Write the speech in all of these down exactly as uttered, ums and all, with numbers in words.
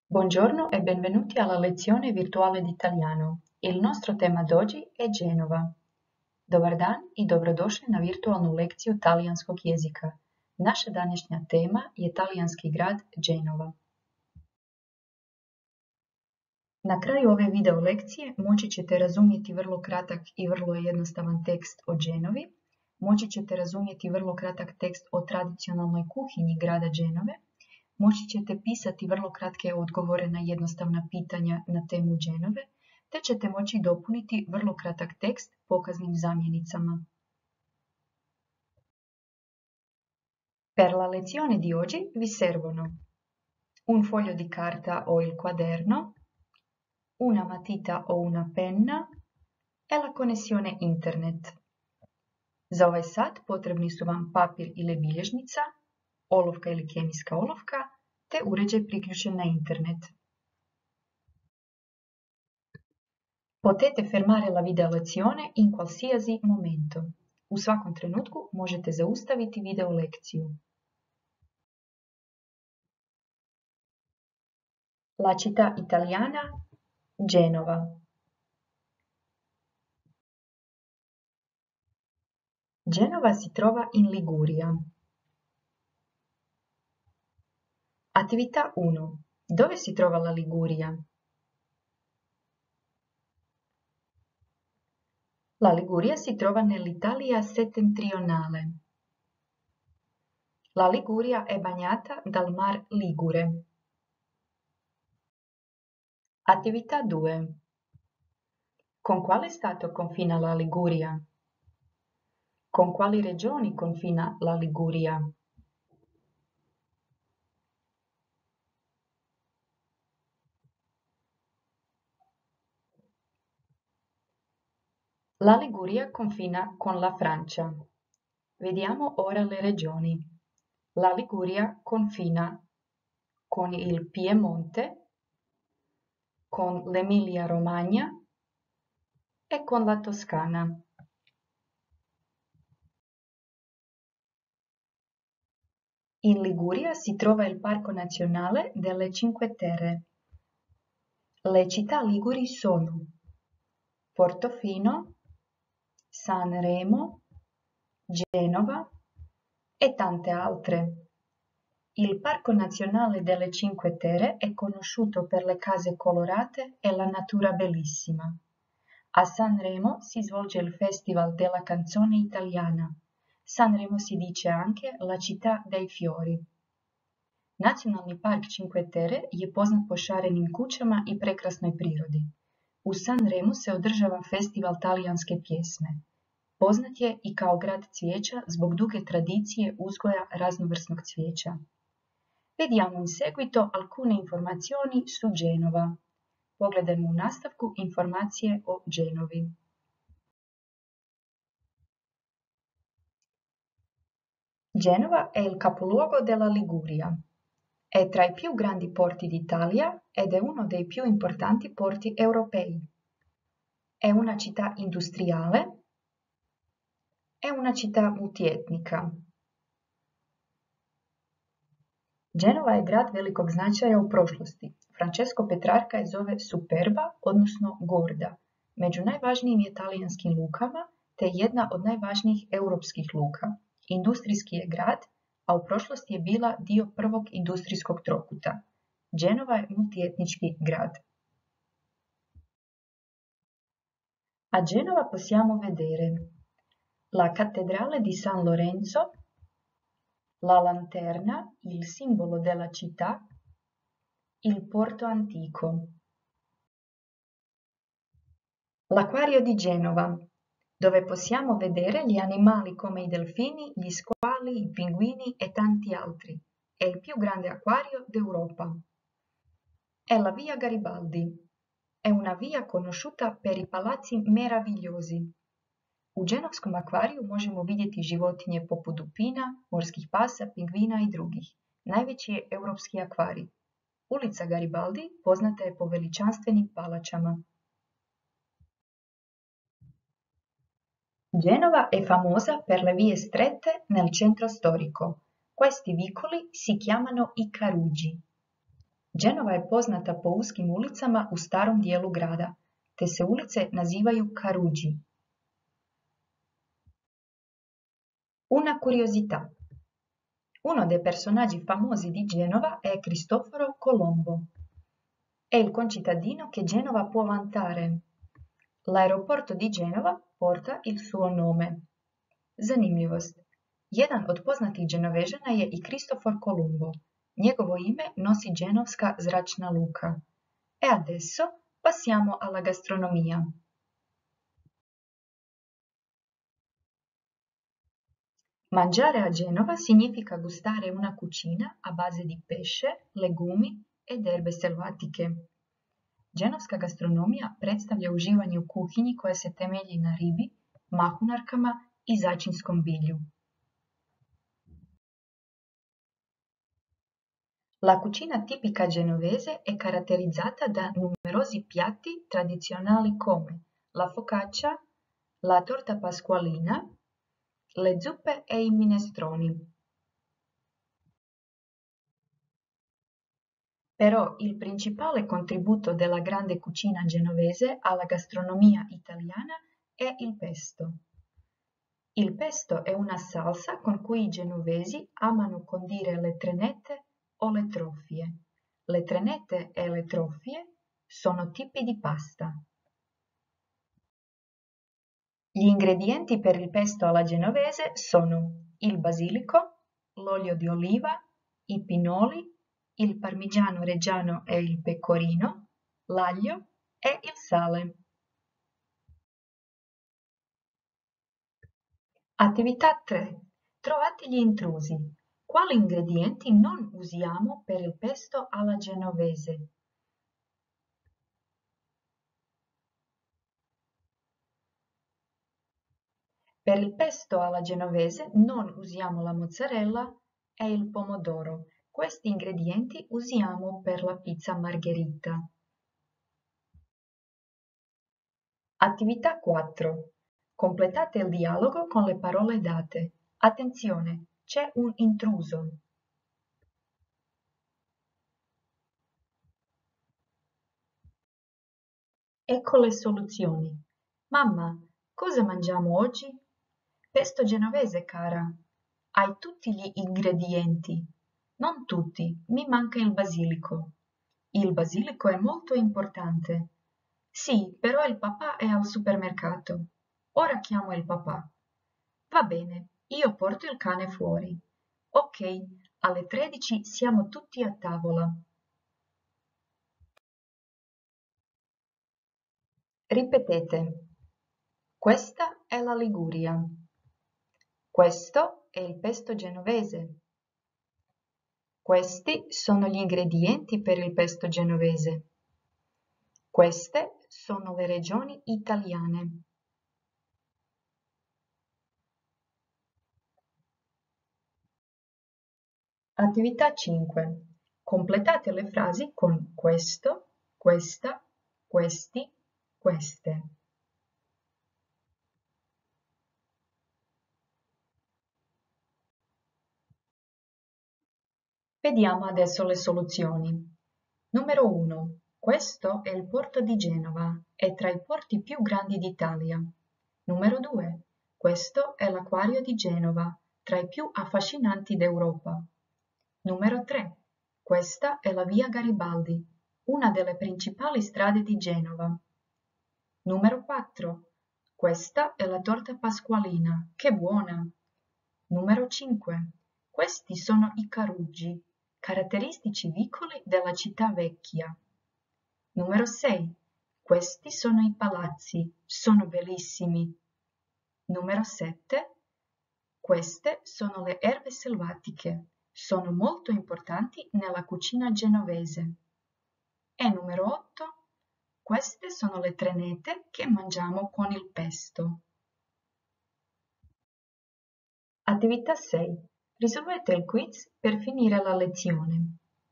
Buongiorno e benvenuti alla lezione virtuale di italiano. Il nostro tema d'oggi è Genova. Dobar dan i dobrodošli na virtualnu lekciju talijanskog jezika. Naša današnja tema je talijanski grad Genova. Na kraju ove video lekcije moći ćete razumjeti vrlo kratak i vrlo jednostavan tekst o Genovi. Moći ćete razumjeti vrlo kratak tekst o tradicionalnoj kuhinji grada Genove. Moći ćete pisati vrlo kratke odgovore na jednostavna pitanja na temu Genove, te ćete moći dopuniti vrlo kratak tekst pokaznim zamjenicama. Per la lezione di oggi vi servono un foglio di carta o il quaderno, una matita o una penna e la connessione internet. Za ovaj sat potrebni su vam papir ili bilježnica, olovka ili kemijska olovka, te uređaj priključen na internet. Potete fermare la video lezione in qualsiasi momento. U svakom trenutku možete zaustaviti video lekciju. La città italiana, Genova. Genova si trova in Liguria. Attività uno. Dove si trova la Liguria? La Liguria si trova nell'Italia settentrionale. La Liguria è bagnata dal Mar Ligure. Attività due. Con quale stato confina la Liguria? Con quali regioni confina la Liguria? La Liguria confina con la Francia. Vediamo ora le regioni. La Liguria confina con il Piemonte, con l'Emilia-Romagna e con la Toscana. In Liguria si trova il Parco Nazionale delle Cinque Terre. Le città liguri sono Portofino, Sanremo, Genova e tante altre. Il Parco Nazionale delle Cinque Terre è conosciuto per le case colorate e la natura bellissima. A Sanremo si svolge il Festival della canzone italiana. Sanremo si dice anche la città dei fiori. Nacionalni park Cinque Terre je poznat po šarenim kućama i prekrasnoj prirodi. U Sanremu se održava festival talijanske pjesme. Poznat je i kao grad cvijeća zbog duge tradicije uzgoja raznovrsnog cvijeća. Vediamo in seguito alcune informazioni su Genova. Pogledajmo u nastavku informacije o Genovi. Genova è il capoluogo della Liguria. È tra i più grandi porti d'Italia ed è uno dei più importanti porti europei. È una città industriale. È una città multietnica. Genova je grad velikog značaja u prošlosti. Francesco Petrarca je zove Superba, odnosno Gorda, među najvažnijim je talijanskim lukama, te jedna od najvažnijih europskih luka. Industrijski je grad, a u prošlosti je bila dio prvog industrijskog trokuta. Genova je multietnički grad. A Genova possiamo vedere la cattedrale di San Lorenzo, la lanterna, il simbolo della città, il porto antico. L'acquario di Genova, dove possiamo vedere gli animali come i delfini, gli squali, i pinguini e tanti altri. È il più grande acquario d'Europa. È la via Garibaldi. È una via conosciuta per i palazzi meravigliosi. U Genovskom akvariju možemo vidjeti životinje poput dupina, morskih pasa, pingvina i drugih. Najveći je europski akvarij. Ulica Garibaldi poznata je po veličanstvenim palačama. Genova è famosa per le vie strette nel centro storico. Questi vicoli si chiamano i Carugi. Genova je poznata po uskim ulicama u starom dijelu grada, te se ulice nazivaju Carugi. Una curiosità. Uno dei personaggi famosi di Genova è Cristoforo Colombo. È il concittadino che Genova può vantare. L'aeroporto di Genova porta il suo nome. Zanimljivost. Jedan od poznatih Đenovežana je i Kristofor Kolumbo. Njegovo ime nosi Genovska zračna luka. E adesso passiamo alla gastronomia. Mangiare a Genova significa gustare una cucina a base di pesce, legumi ed erbe selvatiche. Genovska gastronomija predstavlja uživanje u kuhinji koja se temelji na ribi, mahunarkama i začinskom bilju. La cucina tipica genovese è caratterizzata da numerosi piatti tradizionali come la focaccia, la torta pasqualina, le zuppe e i minestroni. Però il principale contributo della grande cucina genovese alla gastronomia italiana è il pesto. Il pesto è una salsa con cui i genovesi amano condire le trenette o le trofie. Le trenette e le trofie sono tipi di pasta. Gli ingredienti per il pesto alla genovese sono il basilico, l'olio di oliva, i pinoli, il parmigiano reggiano e il pecorino, l'aglio e il sale. Attività tre. Trovate gli intrusi. Quali ingredienti non usiamo per il pesto alla genovese? Per il pesto alla genovese non usiamo la mozzarella e il pomodoro. Questi ingredienti usiamo per la pizza margherita. Attività quattro. Completate il dialogo con le parole date. Attenzione, c'è un intruso. Ecco le soluzioni. Mamma, cosa mangiamo oggi? Pesto genovese, cara. Hai tutti gli ingredienti. Non tutti, mi manca il basilico. Il basilico è molto importante. Sì, però il papà è al supermercato. Ora chiamo il papà. Va bene, io porto il cane fuori. Ok, alle tredici siamo tutti a tavola. Ripetete. Questa è la Liguria. Questo è il pesto genovese. Questi sono gli ingredienti per il pesto genovese. Queste sono le regioni italiane. Attività cinque. Completate le frasi con questo, questa, questi, queste. Vediamo adesso le soluzioni. Numero uno. Questo è il porto di Genova, è tra i porti più grandi d'Italia. Numero due. Questo è l'acquario di Genova, tra i più affascinanti d'Europa. Numero tre. Questa è la via Garibaldi, una delle principali strade di Genova. Numero quattro. Questa è la torta pasqualina, che buona! Numero cinque. Questi sono i Carugi, caratteristici vicoli della città vecchia. Numero sei. Questi sono i palazzi, sono bellissimi. Numero sette. Queste sono le erbe selvatiche, sono molto importanti nella cucina genovese. E numero otto. Queste sono le trenette che mangiamo con il pesto. Attività sei. Risolvete il quiz per finire la lezione.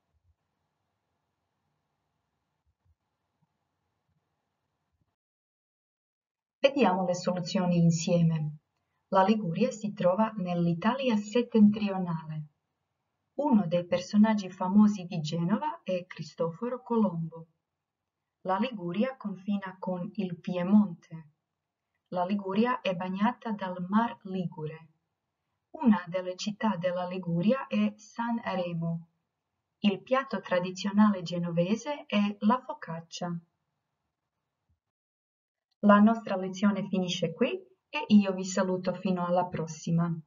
Vediamo le soluzioni insieme. La Liguria si trova nell'Italia settentrionale. Uno dei personaggi famosi di Genova è Cristoforo Colombo. La Liguria confina con il Piemonte. La Liguria è bagnata dal Mar Ligure. Una delle città della Liguria è San Remo. Il piatto tradizionale genovese è la focaccia. La nostra lezione finisce qui e io vi saluto fino alla prossima.